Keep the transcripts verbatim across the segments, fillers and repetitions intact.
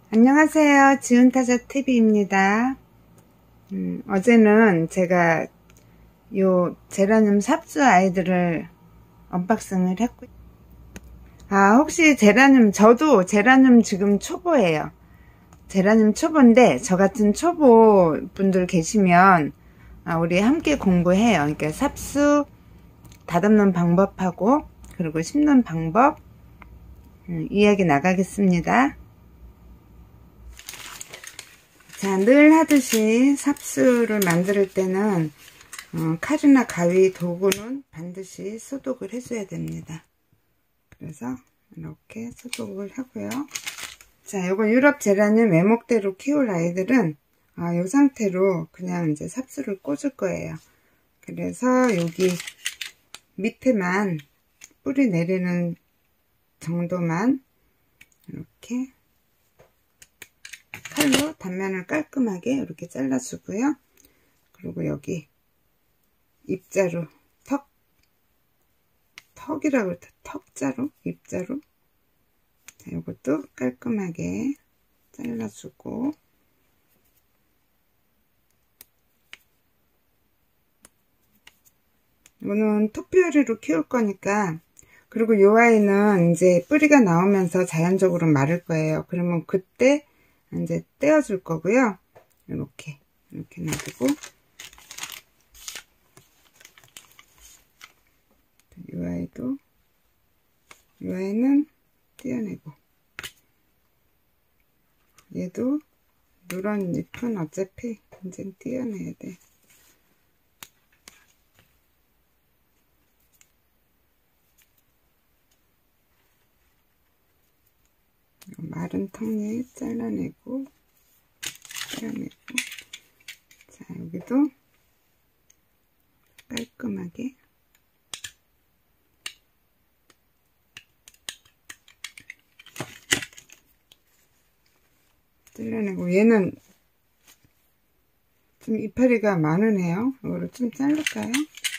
안녕하세요. 지훈타자티비입니다. 음, 어제는 제가 요 제라늄 삽수 아이들을 언박싱을 했고요. 아, 혹시 제라늄, 저도 제라늄 지금 초보예요. 제라늄 초보인데, 저 같은 초보 분들 계시면, 아, 우리 함께 공부해요. 그러니까 삽수, 다듬는 방법하고, 그리고 심는 방법, 음, 이야기 나가겠습니다. 자, 늘 하듯이 삽수를 만들 때는 어, 칼이나 가위, 도구는 반드시 소독을 해줘야 됩니다. 그래서 이렇게 소독을 하고요. 자, 요거 유럽 제라늄 외목대로 키울 아이들은 아, 요 상태로 그냥 이제 삽수를 꽂을 거예요. 그래서 여기 밑에만 뿌리 내리는 정도만 이렇게 칼로 단면을 깔끔하게 이렇게 잘라주고요. 그리고 여기 입자루, 턱, 턱이라고 해서 턱자루, 입자루. 자, 이것도 깔끔하게 잘라주고, 이거는 토피오리로 키울 거니까, 그리고 이 아이는 이제 뿌리가 나오면서 자연적으로 마를 거예요. 그러면 그때 이제 떼어줄 거고요. 이렇게, 이렇게 놔두고, 이 아이도, 이 아이는 떼어내고, 얘도 누런 잎은 어차피 이제 떼어내야 돼. 마른 턱니 잘라내고, 잘라내고, 자, 여기도 깔끔하게 잘라내고, 얘는 좀 이파리가 많으네요. 이거를 좀 자를까요?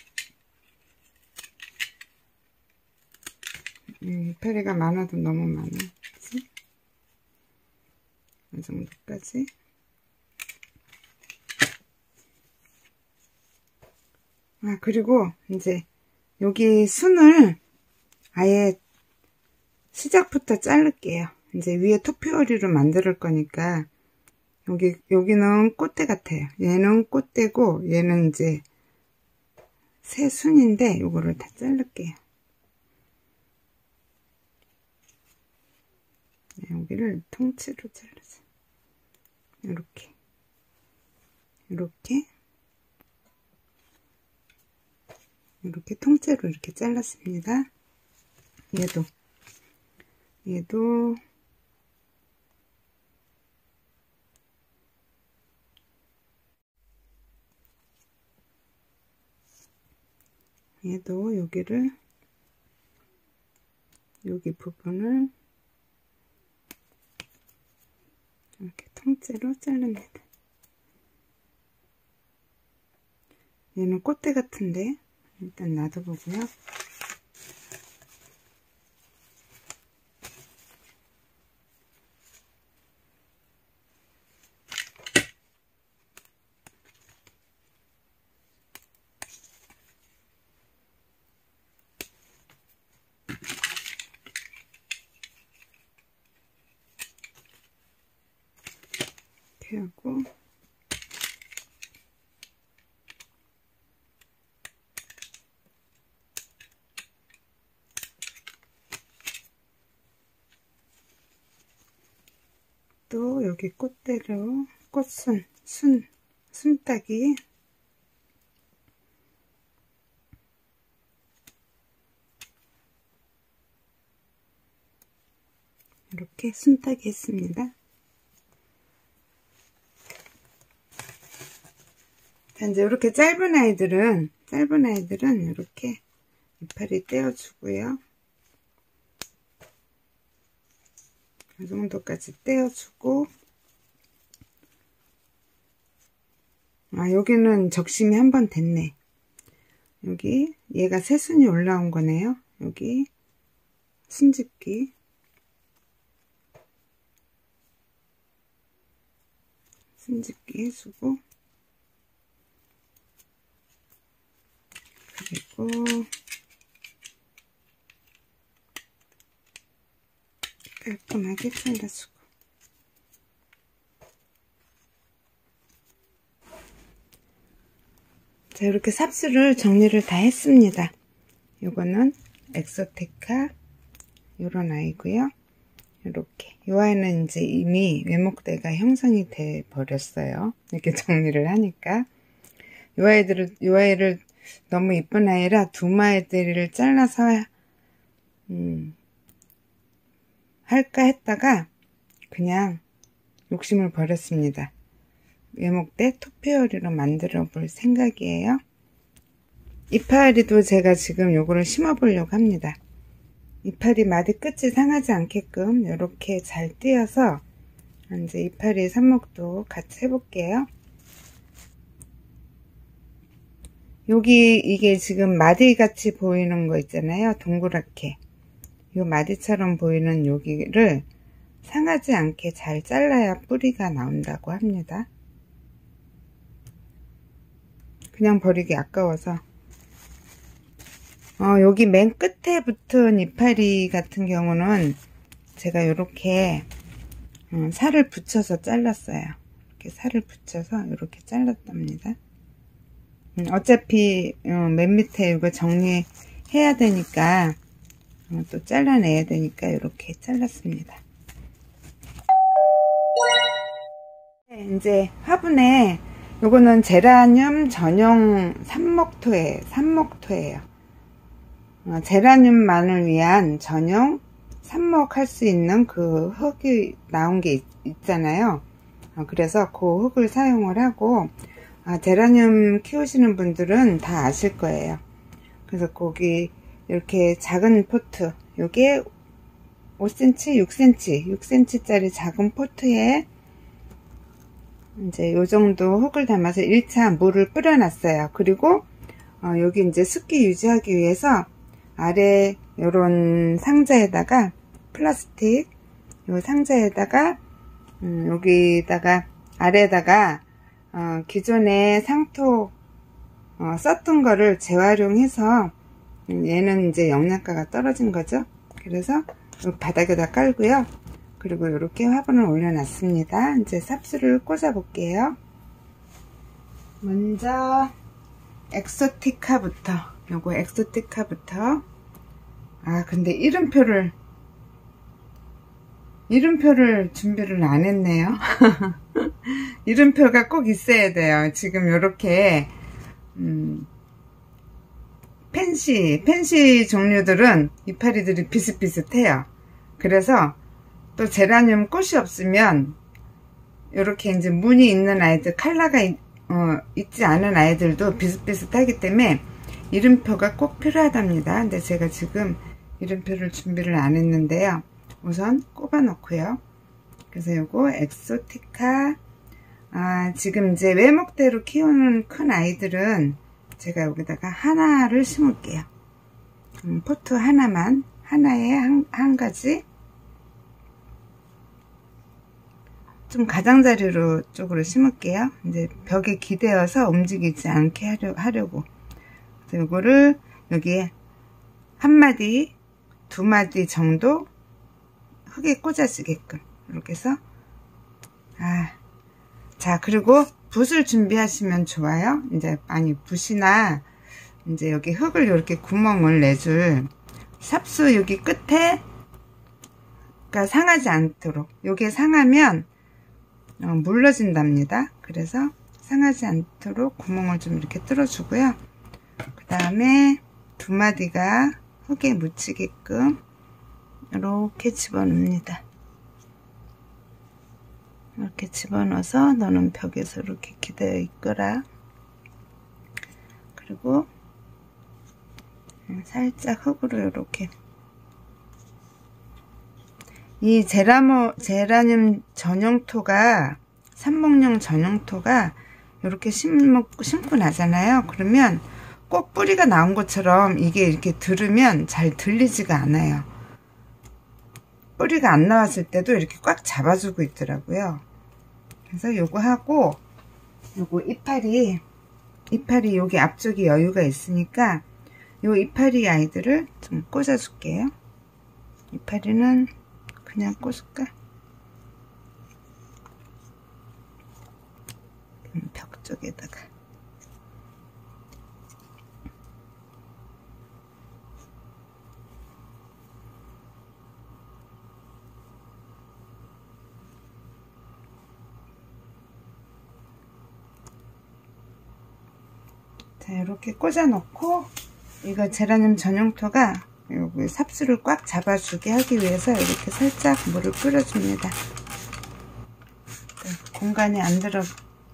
음, 이파리가 많아도 너무 많아. 그치? 이 정도까지. 아, 그리고 이제 여기 순을 아예 시작부터 자를게요. 이제 위에 토피오리로 만들 거니까 여기 여기는 꽃대 같아요. 얘는 꽃대고 얘는 이제 새 순인데 요거를 다 자를게요. 여기를 통째로 잘라서 이렇게 이렇게 이렇게 통째로 이렇게 잘랐습니다. 얘도 얘도 얘도 여기를 여기 부분을 이렇게 통째로 자릅니다. 얘는 꽃대 같은데 일단 놔둬보고요. 이렇게 하고 또 여기 꽃대로 꽃순, 순, 순따기 이렇게 순따기 했습니다. 자, 이제 이렇게 짧은 아이들은 짧은 아이들은 이렇게 이파리 떼어주고요. 이 정도까지 떼어주고, 아, 여기는 적심이 한 번 됐네. 여기 얘가 새순이 올라온 거네요. 여기 순집기 핀짓기 해주고, 그리고 깔끔하게 잘라주고, 자, 이렇게 삽수를 정리를 다 했습니다. 요거는 엑소테카 요런 아이고요. 이렇게 이 아이는 이제 이미 외목대가 형성이 돼 버렸어요. 이렇게 정리를 하니까 이 아이들을 이 아이를 너무 이쁜 아이라 두 마리를 잘라서 음, 할까 했다가 그냥 욕심을 버렸습니다. 외목대 토피어리로 만들어 볼 생각이에요. 이파리도 제가 지금 요거를 심어 보려고 합니다. 이파리 마디 끝이 상하지 않게끔 이렇게 잘 띄어서 이제 이파리 삽목도 같이 해볼게요. 여기 이게 지금 마디 같이 보이는 거 있잖아요. 동그랗게 요 마디처럼 보이는 여기를 상하지 않게 잘 잘라야 뿌리가 나온다고 합니다. 그냥 버리기 아까워서 어, 여기 맨 끝에 붙은 이파리 같은 경우는 제가 이렇게 어, 살을 붙여서 잘랐어요. 이렇게 살을 붙여서 이렇게 잘랐답니다. 음, 어차피 어, 맨 밑에 이거 정리해야 되니까 어, 또 잘라내야 되니까 이렇게 잘랐습니다. 네, 이제 화분에 요거는 제라늄 전용 삽목토예요. 삽목토예요. 어, 제라늄만을 위한 전용 삽목할 수 있는 그 흙이 나온 게 있, 있잖아요. 어, 그래서 그 흙을 사용을 하고 아, 제라늄 키우시는 분들은 다 아실 거예요. 그래서 거기 이렇게 작은 포트, 요게 오 센티미터, 육 센티미터, 육 센티미터 짜리 작은 포트에 이제 요 정도 흙을 담아서 일 차 물을 뿌려 놨어요. 그리고 어, 여기 이제 습기 유지하기 위해서 아래 요런 상자에다가 플라스틱 요 상자에다가 음, 여기다가 아래에다가 어, 기존에 상토 어, 썼던 거를 재활용해서 음, 얘는 이제 영양가가 떨어진 거죠. 그래서 바닥에다 깔고요. 그리고 이렇게 화분을 올려놨습니다. 이제 삽수를 꽂아 볼게요. 먼저 엑소티카부터 요거 엑소티카부터 아 근데 이름표를 이름표를 준비를 안 했네요. 이름표가 꼭 있어야 돼요. 지금 요렇게 음, 펜시 펜시 종류들은 이파리들이 비슷비슷해요. 그래서 또 제라늄 꽃이 없으면 이렇게 이제 무늬 있는 아이들, 컬러가 어, 있지 않은 아이들도 비슷비슷하기 때문에 이름표가 꼭 필요하답니다. 근데 제가 지금 이름표를 준비를 안 했는데요. 우선 꼽아 놓고요. 그래서 요거 엑소티카 아, 지금 이제 외목대로 키우는 큰 아이들은 제가 여기다가 하나를 심을게요. 음, 포트 하나만, 하나에 한, 한 가지 좀 가장자리로 쪽으로 심을게요. 이제 벽에 기대어서 움직이지 않게 하려, 하려고. 그래서 이거를 여기에 한 마디, 두 마디 정도 흙에 꽂아지게끔 이렇게 해서 아, 자 그리고 붓을 준비하시면 좋아요. 이제 아니 붓이나 이제 여기 흙을 이렇게 구멍을 내줄 삽수 여기 끝에 가 상하지 않도록 요게 상하면 어, 물러진답니다. 그래서 상하지 않도록 구멍을 좀 이렇게 뚫어 주고요. 그 다음에 두 마디가 흙에 묻히게끔 이렇게 집어넣습니다. 이렇게 집어넣어서 너는 벽에서 이렇게 기대어 있거라. 그리고 살짝 흙으로 이렇게 이 제라모, 제라늄 전용토가 삽목용 전용토가 이렇게 심고, 심고 나잖아요. 그러면 꼭 뿌리가 나온 것처럼 이게 이렇게 들으면 잘 들리지가 않아요. 뿌리가 안 나왔을 때도 이렇게 꽉 잡아주고 있더라고요. 그래서 요거 하고, 요거 이파리, 이파리 여기 앞쪽이 여유가 있으니까 요 이파리 아이들을 좀 꽂아 줄게요. 이파리는 그냥 꽂을까? 벽 쪽에다가. 자, 이렇게 꽂아 놓고, 이거 제라늄 전용토가 여기 삽수를 꽉 잡아주게 하기 위해서 이렇게 살짝 물을 뿌려줍니다. 공간이 안 들어,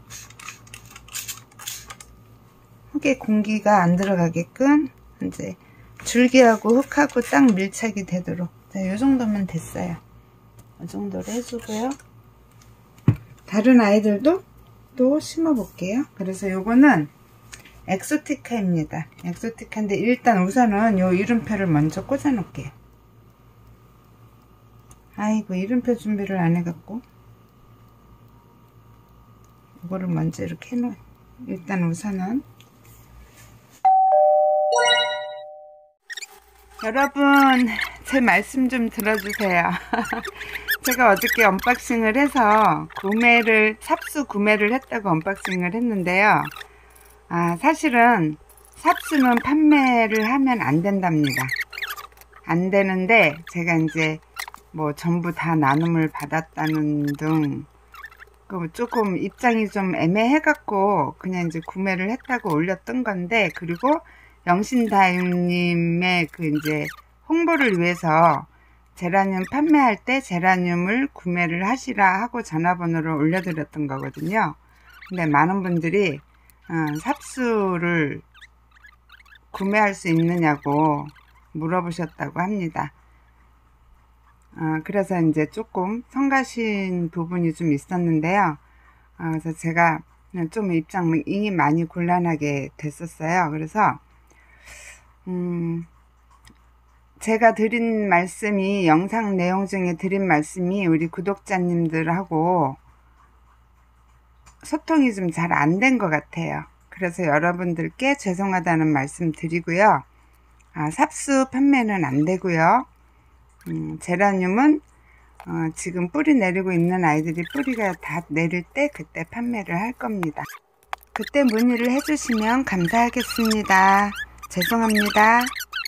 흙에 공기가 안 들어가게끔 이제 줄기하고 흙하고 딱 밀착이 되도록. 자, 이 정도면 됐어요. 이 정도로 해주고요. 다른 아이들도 또 심어 볼게요. 그래서 요거는 엑소티카입니다. 엑소티카인데 일단 우선은 요 이름표를 먼저 꽂아 놓을게요. 아이고, 이름표 준비를 안 해갖고 이거를 먼저 이렇게 해놓. 일단 우선은 여러분 제 말씀 좀 들어주세요. 제가 어저께 언박싱을 해서 구매를 삽수 구매를 했다고 언박싱을 했는데요. 아, 사실은 삽수는 판매를 하면 안 된답니다. 안 되는데 제가 이제 뭐 전부 다 나눔을 받았다는 등 조금 입장이 좀 애매해 갖고 그냥 이제 구매를 했다고 올렸던 건데, 그리고 영신다육님의 그 이제 홍보를 위해서 제라늄 판매할 때 제라늄을 구매를 하시라 하고 전화번호를 올려드렸던 거거든요. 근데 많은 분들이 어, 삽수를 구매할 수 있느냐고 물어보셨다고 합니다. 어, 그래서 이제 조금 성가신 부분이 좀 있었는데요. 어, 그래서 제가 좀 입장이 많이 곤란하게 됐었어요. 그래서 음, 제가 드린 말씀이, 영상 내용 중에 드린 말씀이 우리 구독자님들하고 소통이 좀 잘 안 된 것 같아요. 그래서 여러분들께 죄송하다는 말씀 드리고요. 아, 삽수 판매는 안 되고요. 음, 제라늄은 어, 지금 뿌리 내리고 있는 아이들이 뿌리가 다 내릴 때 그때 판매를 할 겁니다. 그때 문의를 해주시면 감사하겠습니다. 죄송합니다.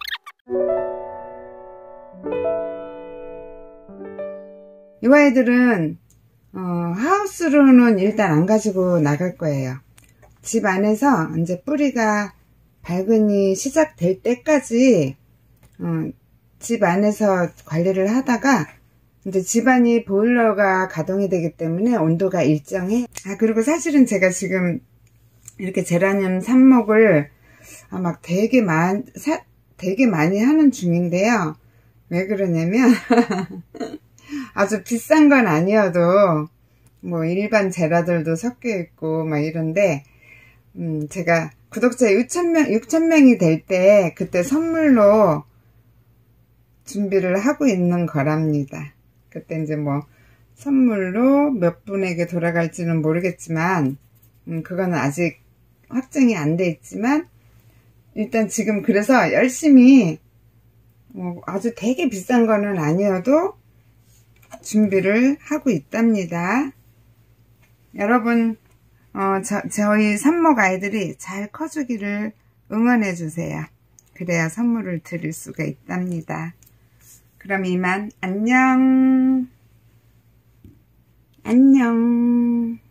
이 아이들은 어, 하우스로는 일단 안 가지고 나갈 거예요. 집 안에서 이제 뿌리가 발근이 시작될 때까지 어, 집 안에서 관리를 하다가 이제 집안이 보일러가 가동이 되기 때문에 온도가 일정해. 아, 그리고 사실은 제가 지금 이렇게 제라늄 삽목을 아, 막 되게 많, 사, 되게 많이 하는 중인데요. 왜 그러냐면 아주 비싼 건 아니어도 뭐 일반 제라들도 섞여 있고 막 이런데, 음, 제가 구독자 육천 명, 육천 명이 될 때 그때 선물로 준비를 하고 있는 거랍니다. 그때 이제 뭐 선물로 몇 분에게 돌아갈지는 모르겠지만, 음, 그거는 아직 확정이 안 돼 있지만, 일단 지금 그래서 열심히 뭐 아주 되게 비싼 거는 아니어도 준비를 하고 있답니다. 여러분, 어, 저, 저희 삽목 아이들이 잘 커주기를 응원해 주세요. 그래야 선물을 드릴 수가 있답니다. 그럼 이만 안녕. 안녕.